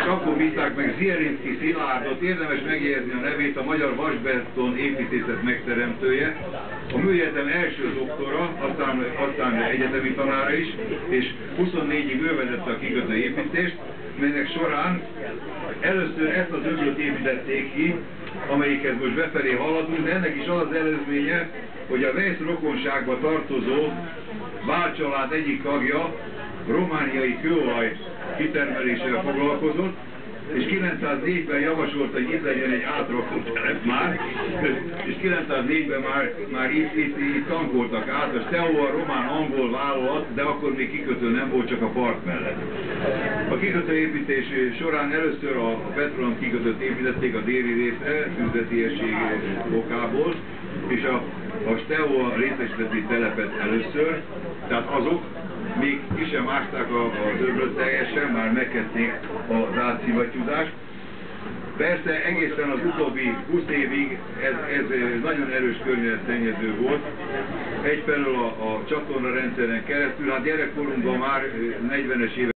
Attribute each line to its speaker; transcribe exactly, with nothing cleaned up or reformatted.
Speaker 1: akkor bízták meg Zielinszky Szilárdot, érdemes megjegyezni a nevét, a magyar vasbeton építészet megteremtője, a műegyetem első doktora, aztán, aztán egyetemi tanára is, és huszonnégyig ő vezette a kikötő építést, melynek során először ezt az öblöt építették ki, amelyikhez most befelé haladunk, de ennek is az az előzménye, hogy a Weisz rokonságba tartozó Bál család egyik tagja romániai kőolaj kitermeléssel foglalkozott, és kilencszáznégyben javasolta, hogy itt legyen egy átrakótelep már, és kilencszáznégyben már, már itt, itt, itt tankoltak át, a Steaua a román-angol vállalat, de akkor még kikötő nem volt, csak a part mellett. A kikötőépítés során először a Petrolam kikötőt építették a déli részre, üzletiesség okából, és a, a Steaua részesíteti telepet először, tehát azok még ki sem ásták az öblöt teljesen, már megkezdték az átszivattyúzást. Persze egészen az utóbbi húsz évig ez, ez nagyon erős környezetszennyező volt. Egyfelől a, a csatorna rendszeren keresztül, hát gyerekkorunkban már negyvenes évek